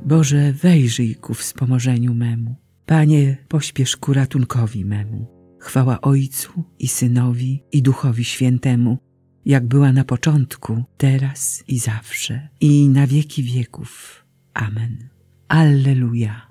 Boże, wejrzyj ku wspomożeniu memu. Panie, pośpiesz ku ratunkowi memu. Chwała Ojcu i Synowi i Duchowi Świętemu, jak była na początku, teraz i zawsze, i na wieki wieków. Amen. Alleluja.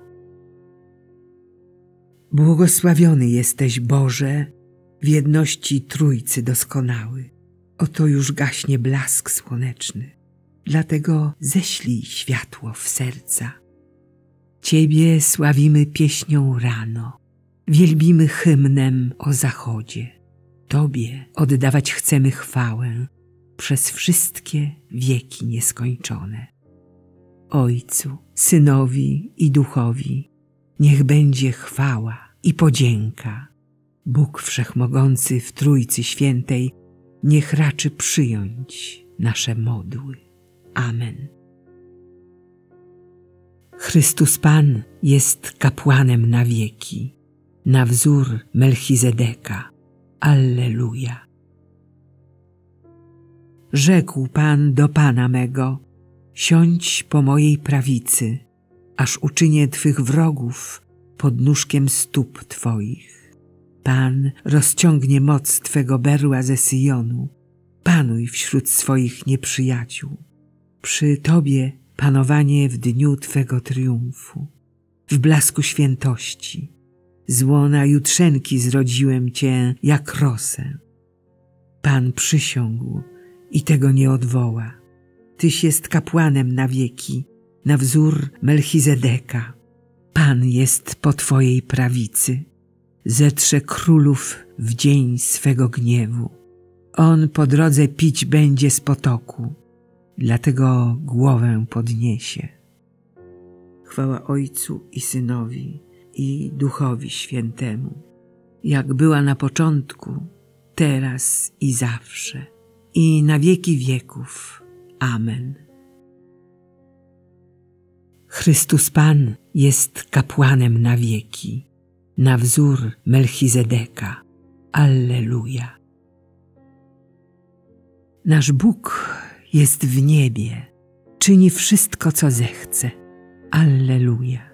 Błogosławiony jesteś, Boże, w jedności Trójcy doskonały. Oto już gaśnie blask słoneczny, dlatego ześlij światło w serca. Ciebie sławimy pieśnią rano, wielbimy hymnem o zachodzie. Tobie oddawać chcemy chwałę przez wszystkie wieki nieskończone. Ojcu, Synowi i Duchowi niech będzie chwała i podzięka. Bóg Wszechmogący w Trójcy Świętej niech raczy przyjąć nasze modły. Amen. Chrystus Pan jest kapłanem na wieki, na wzór Melchizedeka. Alleluja. Rzekł Pan do Pana mego: siądź po mojej prawicy, aż uczynię Twych wrogów podnóżkiem stóp Twoich. Pan rozciągnie moc Twego berła ze Syjonu. Panuj wśród swoich nieprzyjaciół. Przy Tobie panowanie w dniu Twego triumfu. W blasku świętości z łona jutrzenki zrodziłem Cię jak rosę. Pan przysiągł i tego nie odwoła. Tyś jest kapłanem na wieki, na wzór Melchizedeka. Pan jest po Twojej prawicy. Zetrze królów w dzień swego gniewu. On po drodze pić będzie z potoku, dlatego głowę podniesie. Chwała Ojcu i Synowi i Duchowi Świętemu, jak była na początku, teraz i zawsze, i na wieki wieków. Amen. Chrystus Pan jest kapłanem na wieki, na wzór Melchizedeka. Alleluja. Nasz Bóg jest w niebie, czyni wszystko, co zechce. Alleluja.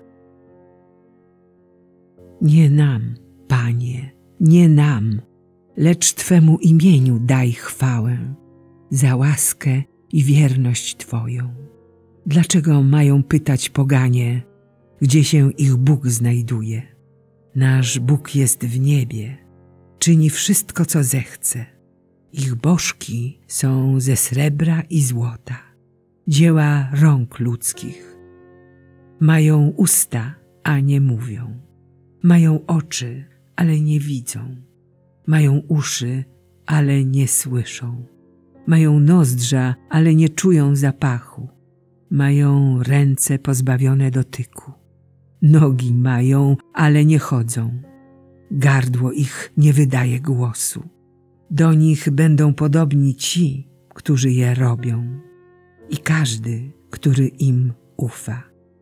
Nie nam, Panie, nie nam, lecz Twemu imieniu daj chwałę za łaskę i wierność Twoją. Dlaczego mają pytać poganie, gdzie się ich Bóg znajduje? Nasz Bóg jest w niebie, czyni wszystko, co zechce. Ich bożki są ze srebra i złota, dzieła rąk ludzkich. Mają usta, a nie mówią. Mają oczy, ale nie widzą. Mają uszy, ale nie słyszą. Mają nozdrza, ale nie czują zapachu. Mają ręce pozbawione dotyku. Nogi mają, ale nie chodzą. Gardło ich nie wydaje głosu. Do nich będą podobni ci, którzy je robią, i każdy, który im ufa.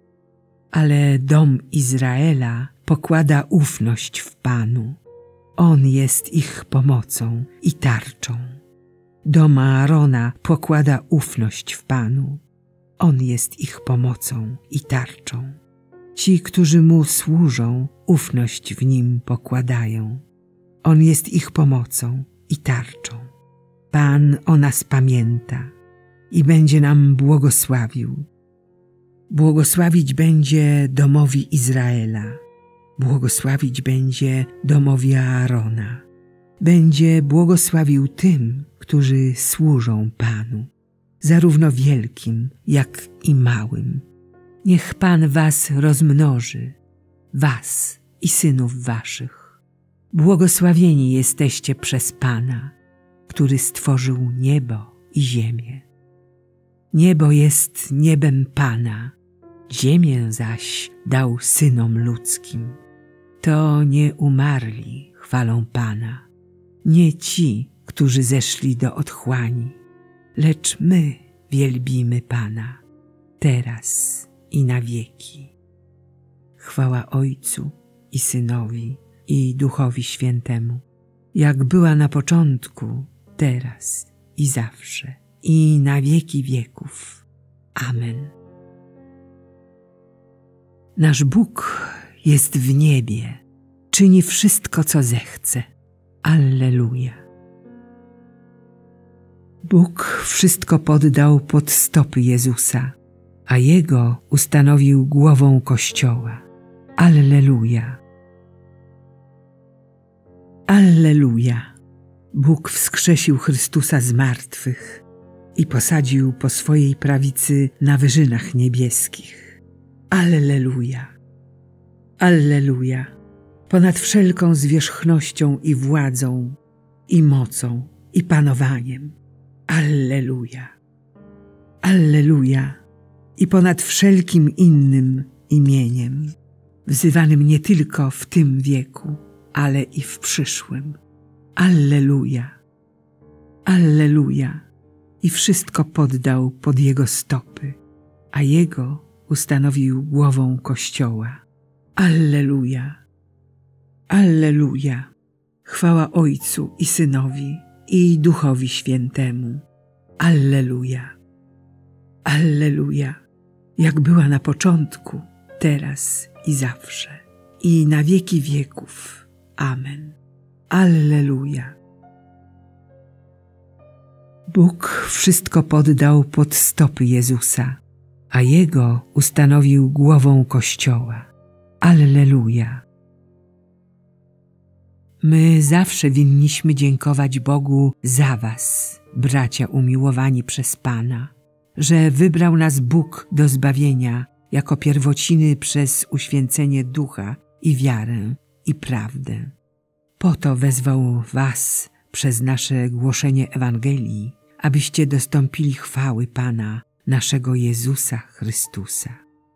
Ale dom Izraela pokłada ufność w Panu. On jest ich pomocą i tarczą. Dom Aarona pokłada ufność w Panu. On jest ich pomocą i tarczą. Ci, którzy Mu służą, ufność w Nim pokładają. On jest ich pomocą i tarczą. Pan o nas pamięta i będzie nam błogosławił. Błogosławić będzie domowi Izraela. Błogosławić będzie domowi Aarona. Będzie błogosławił tym, którzy służą Panu, zarówno wielkim, jak i małym. Niech Pan was rozmnoży, was i synów waszych. Błogosławieni jesteście przez Pana, który stworzył niebo i ziemię. Niebo jest niebem Pana, ziemię zaś dał synom ludzkim. To nie umarli chwalą Pana, nie ci, którzy zeszli do otchłani, lecz my wielbimy Pana, teraz i na wieki. Chwała Ojcu i Synowi i Duchowi Świętemu, jak była na początku, teraz i zawsze, i na wieki wieków. Amen. Nasz Bóg jest w niebie, czyni wszystko, co zechce. Alleluja. Bóg wszystko poddał pod stopy Jezusa, a Jego ustanowił głową Kościoła. Alleluja. Alleluja. Bóg wskrzesił Chrystusa z martwych i posadził po swojej prawicy na wyżynach niebieskich. Alleluja. Alleluja. Ponad wszelką zwierzchnością i władzą, i mocą, i panowaniem. Alleluja. Alleluja. I ponad wszelkim innym imieniem, wzywanym nie tylko w tym wieku, ale i w przyszłym. Alleluja. Alleluja. I wszystko poddał pod Jego stopy, a Jego ustanowił głową Kościoła. Alleluja. Alleluja. Chwała Ojcu i Synowi i Duchowi Świętemu. Alleluja. Alleluja. Jak była na początku, teraz i zawsze, i na wieki wieków. Amen. Alleluja. Bóg wszystko poddał pod stopy Jezusa, a Jego ustanowił głową Kościoła. Alleluja. My zawsze winniśmy dziękować Bogu za was, bracia umiłowani przez Pana, że wybrał nas Bóg do zbawienia jako pierwociny przez uświęcenie ducha i wiarę i prawdę. Po to wezwał was przez nasze głoszenie Ewangelii, abyście dostąpili chwały Pana, naszego Jezusa Chrystusa.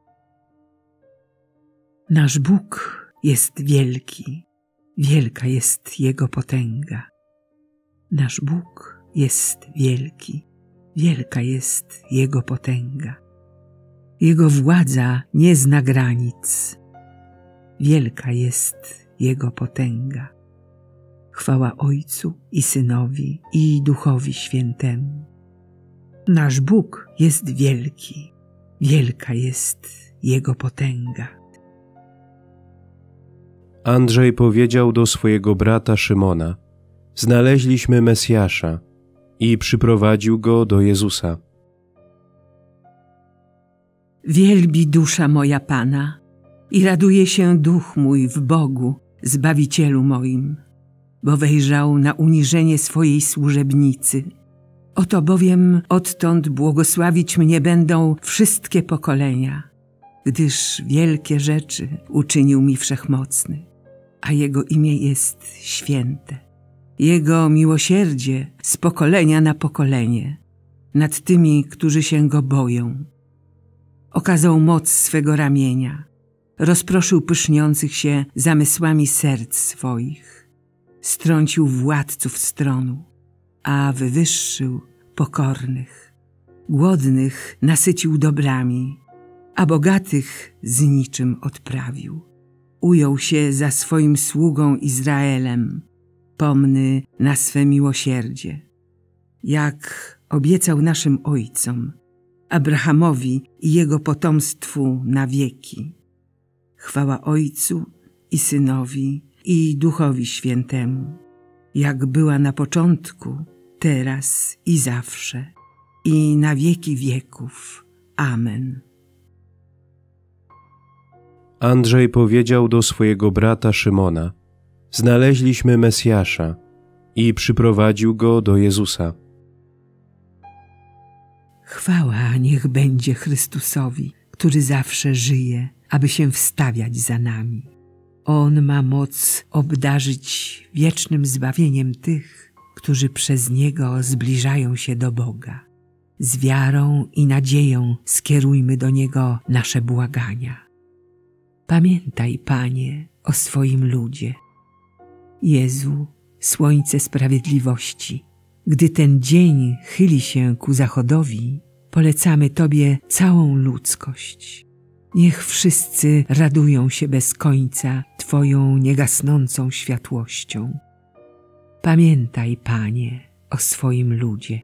Nasz Bóg jest wielki, wielka jest Jego potęga. Nasz Bóg jest wielki, wielka jest Jego potęga. Jego władza nie zna granic. Wielka jest Jego potęga. Chwała Ojcu i Synowi i Duchowi Świętemu. Nasz Bóg jest wielki, wielka jest Jego potęga. Andrzej powiedział do swojego brata Szymona: znaleźliśmy Mesjasza, i przyprowadził go do Jezusa. Wielbi dusza moja Pana i raduje się duch mój w Bogu, Zbawicielu moim, bo wejrzał na uniżenie swojej służebnicy. Oto bowiem odtąd błogosławić mnie będą wszystkie pokolenia, gdyż wielkie rzeczy uczynił mi Wszechmocny, a Jego imię jest święte. Jego miłosierdzie z pokolenia na pokolenie nad tymi, którzy się Go boją. Okazał moc swego ramienia, rozproszył pyszniących się zamysłami serc swoich, strącił władców stronu, a wywyższył pokornych. Głodnych nasycił dobrami, a bogatych z niczym odprawił. Ujął się za swoim sługą Izraelem, pomny na swe miłosierdzie, jak obiecał naszym ojcom, Abrahamowi i jego potomstwu na wieki. Chwała Ojcu i Synowi i Duchowi Świętemu, jak była na początku, teraz i zawsze, i na wieki wieków. Amen. Andrzej powiedział do swojego brata Szymona: znaleźliśmy Mesjasza, i przyprowadził go do Jezusa. Chwała niech będzie Chrystusowi, który zawsze żyje, aby się wstawiać za nami. On ma moc obdarzyć wiecznym zbawieniem tych, którzy przez Niego zbliżają się do Boga. Z wiarą i nadzieją skierujmy do Niego nasze błagania. Pamiętaj, Panie, o swoim ludzie. Jezu, słońce sprawiedliwości, gdy ten dzień chyli się ku zachodowi, polecamy Tobie całą ludzkość. Niech wszyscy radują się bez końca Twoją niegasnącą światłością. Pamiętaj, Panie, o swoim ludzie.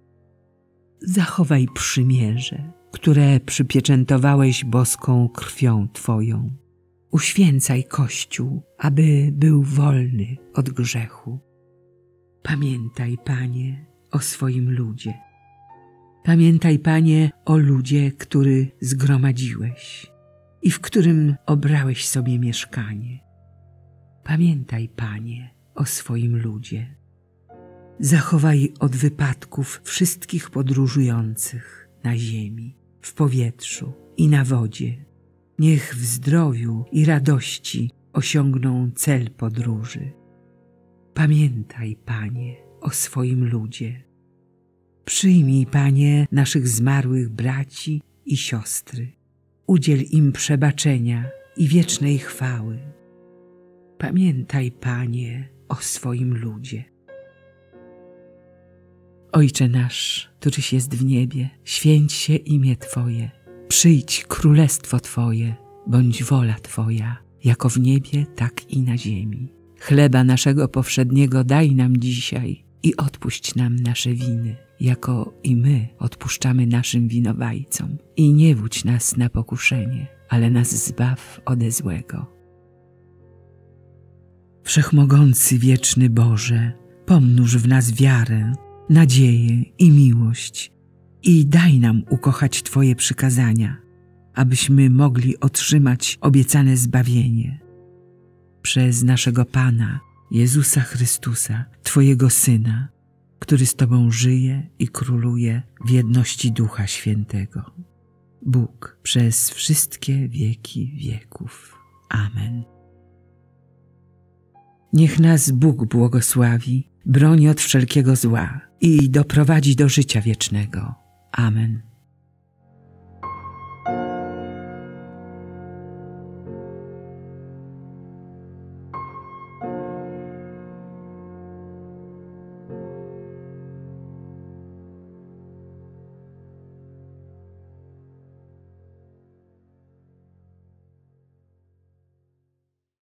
Zachowaj przymierze, które przypieczętowałeś boską krwią Twoją. uświęcaj Kościół, aby był wolny od grzechu. Pamiętaj, Panie, o swoim ludzie. Pamiętaj, Panie, o ludzie, który zgromadziłeś i w którym obrałeś sobie mieszkanie. Pamiętaj, Panie, o swoim ludzie. Zachowaj od wypadków wszystkich podróżujących na ziemi, w powietrzu i na wodzie. Niech w zdrowiu i radości osiągną cel podróży. Pamiętaj, Panie, o swoim ludzie. Przyjmij, Panie, naszych zmarłych braci i siostry. Udziel im przebaczenia i wiecznej chwały. Pamiętaj, Panie, o swoim ludzie. Ojcze nasz, któryś jest w niebie, święć się imię Twoje. Przyjdź królestwo Twoje, bądź wola Twoja, jako w niebie, tak i na ziemi. Chleba naszego powszedniego daj nam dzisiaj i odpuść nam nasze winy, jako i my odpuszczamy naszym winowajcom. I nie wódź nas na pokuszenie, ale nas zbaw ode złego. Wszechmogący wieczny Boże, pomnóż w nas wiarę, nadzieję i miłość i daj nam ukochać Twoje przykazania, abyśmy mogli otrzymać obiecane zbawienie. Przez naszego Pana, Jezusa Chrystusa, Twojego Syna, który z Tobą żyje i króluje w jedności Ducha Świętego. Bóg przez wszystkie wieki wieków. Amen. Niech nas Bóg błogosławi, broni od wszelkiego zła i doprowadzi do życia wiecznego. Amen.